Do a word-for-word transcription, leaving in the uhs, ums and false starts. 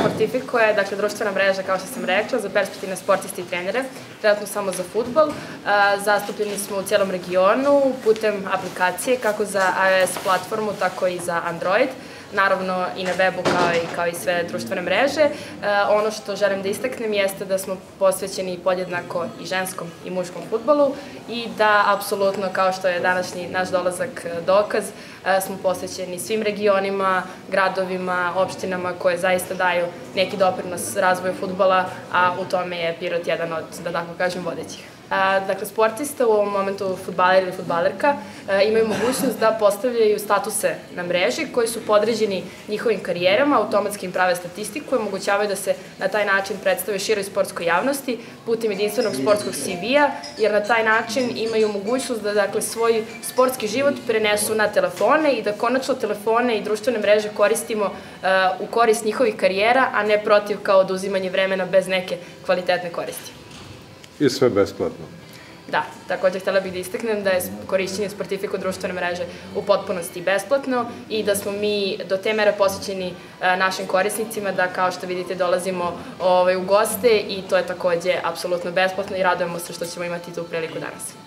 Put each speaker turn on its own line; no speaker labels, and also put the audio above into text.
Sportifico je, dakle, društvena mreža, kao što sam rekla, za perspektivne sportiste i trenere, trenutno samo za fudbal. Zastupljeni smo u cijelom regionu putem aplikacije, kako za iOS platformu, tako i za Android. Naravno i na webu kao i, kao i sve društvene mreže. E, ono što želim da istaknem jeste da smo posvećeni podjednako i ženskom i muškom fudbalu i da apsolutno, kao što je današnji naš dolazak dokaz, e, smo posvećeni svim regionima, gradovima, opštinama koje zaista daju neki doprinos razvoju fudbala, a u tome je Pirot jedan od, da tako kažem, vodećih. Dakle, sportista, u ovom momentu fudbaler ili fudbalerka, imaju mogućnost da postavljaju statuse na mreži koji su podređeni njihovim karijerama, automatski im prave statistiku i omogućavaju da se na taj način predstave široj sportskoj javnosti putem jedinstvenog sportskog C V-a, jer na taj način imaju mogućnost da, dakle, svoj sportski život prenesu na telefone i da konačno telefone i društvene mreže koristimo u korist njihovih karijera, a ne protiv kao oduzimanje vremena bez neke kvalitetne koristi.
I sve besplatno.
Da, također htjela bih da istaknem da je korišćenje Sportifico društvene mreže u potpunosti besplatno i da smo mi do te mere posvećeni našim korisnicima da, kao što vidite, dolazimo u goste i to je također apsolutno besplatno i radujemo se što ćemo imati tu priliku danas.